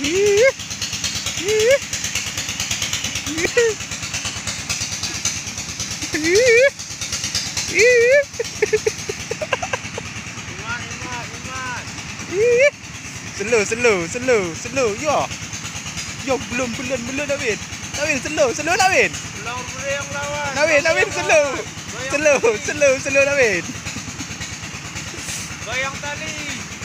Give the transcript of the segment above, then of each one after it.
Slow. Yo, belum Nawin. Nawin, slow Nawin. Belum boleh yang lawan. Nawin, slow Nawin. Goyang tali.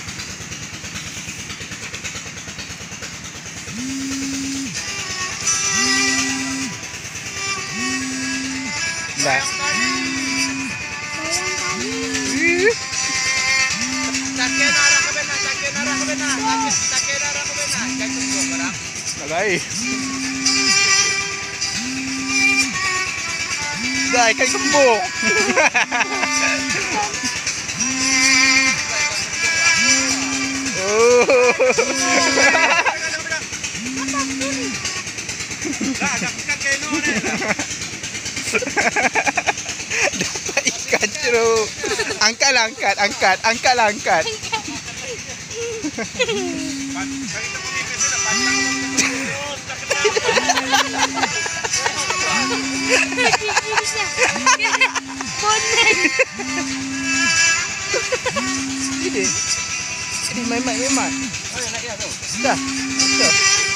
Nah. Sakyan arah ke benar. Kayak tunggu orang. Baik. Dah, kayak kembung. Dapat ikan jeruk. Angkat. Ini memang. Dah.